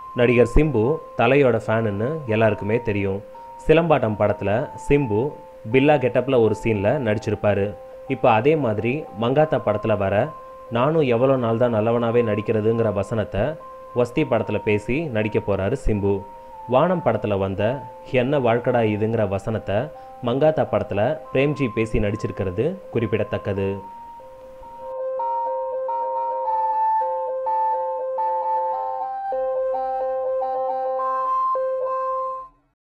நடிகர் சிம்பு தலையோட ஃபேனுன்னு எல்லாருக்குமே தெரியும். சிலம்பாட்டம் படத்தில் சிம்பு பில்லா கெட்டப்பில் ஒரு சீனில் நடிச்சிருப்பார். இப்போ அதே மாதிரி மங்காத்தா படத்தில் வர நானும் எவ்வளோ நாள் தான் நல்லவனாகவே நடிக்கிறதுங்கிற வசனத்தை வஸ்தி படத்தில் பேசி நடிக்க போகிறாரு சிம்பு. வானம் படத்தில் வந்த என்ன வாழ்க்கடா இதுங்கிற வசனத்தை மங்காத்தா படத்தில் பிரேம்ஜி பேசி நடிச்சிருக்கிறது குறிப்பிடத்தக்கது.